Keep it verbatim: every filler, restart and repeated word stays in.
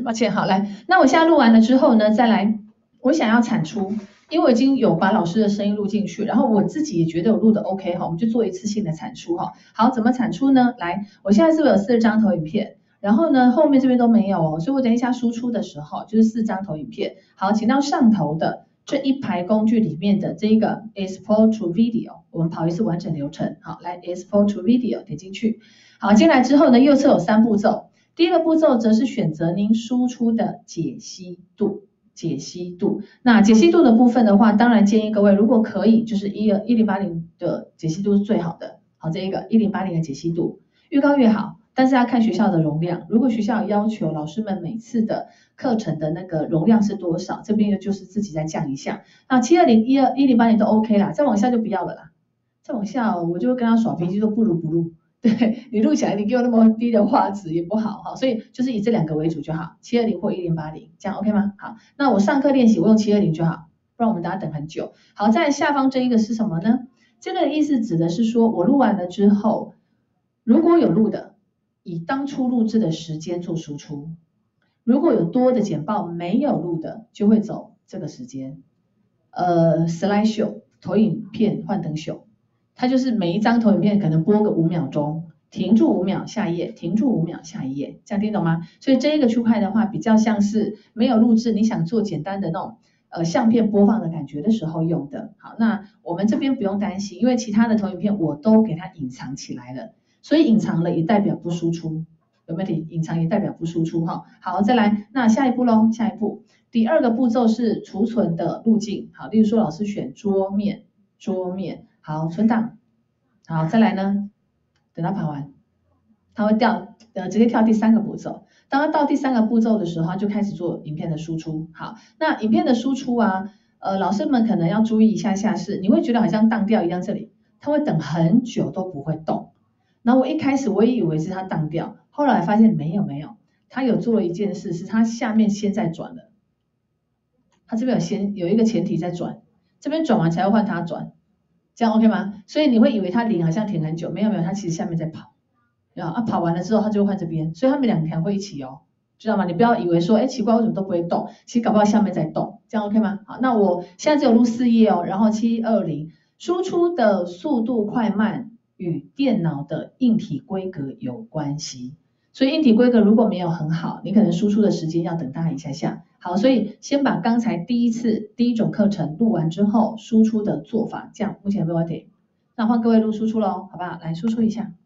抱歉，好，来，那我现在录完了之后呢，再来，我想要产出，因为我已经有把老师的声音录进去，然后我自己也觉得我录的 OK 哈，我们就做一次性的产出哈。好，怎么产出呢？来，我现在是不是有四十张投影片？然后呢，后面这边都没有哦，所以我等一下输出的时候就是四张投影片。好，请到上头的这一排工具里面的这个 Export to Video， 我们跑一次完整流程。好，来 Export to Video 点进去。好，进来之后呢，右侧有三步骤。第一个步骤则是选择您输出的解析度，解析度。那解析度的部分的话，当然建议各位，如果可以，就是一一零八零的解析度是最好的。好，这一个一零八零的解析度，越高越好。但是要看学校的容量，如果学校有要求老师们每次的课程的那个容量是多少，这边就是自己再降一下。那七二零、一二、一零八零都 OK 啦，再往下就不要了啦。再往下我就会跟他耍脾气，说不如不录。对你录起来，你给我那么低的画质也不好哈，所以就是以这两个为主就好，七二零或一零八零，这样 OK 吗？好，那我上课练习我用七二零就好，不然我们大家等很久。好，在下方这一个是什么呢？这个意思指的是说我录完了之后，如果有录的，以当初录制的时间做输出；如果有多的简报没有录的，就会走这个时间。呃 ，slide show 投影片幻灯秀。它就是每一张投影片可能播个五秒钟，停住五秒，下一页，停住五秒，下一页，这样听懂吗？所以这一个区块的话，比较像是没有录制，你想做简单的那种呃相片播放的感觉的时候用的。好，那我们这边不用担心，因为其他的投影片我都给它隐藏起来了，所以隐藏了也代表不输出，有没有听？隐藏也代表不输出哈。好，再来，那下一步喽，下一步，第二个步骤是储存的路径。好，例如说老师选桌面，桌面。好，存档。好，再来呢，等它跑完，它会掉，呃，直接跳第三个步骤。当它到第三个步骤的时候，它就开始做影片的输出。好，那影片的输出啊，呃，老师们可能要注意一下下是，你会觉得好像当掉一样，这里它会等很久都不会动。然后我一开始我也以为是它当掉，后来发现没有没有，它有做了一件事，是它下面先在转的，它这边有先有一个前提在转，这边转完才会换它转。这样 OK 吗？所以你会以为它零好像停很久，没有没有，它其实下面在跑，然后啊跑完了之后它就会换这边，所以它们两条会一起哦，知道吗？你不要以为说，哎奇怪，为什么都不会动？其实搞不好下面在动，这样 OK 吗？好，那我现在只有录四页哦，然后七二零输出的速度快慢与电脑的硬体规格有关系，所以硬体规格如果没有很好，你可能输出的时间要等它一下下。好，所以先把刚才第一次第一种课程录完之后，输出的做法，这样目前没有问题。那换各位录输出喽，好不好？来输出一下。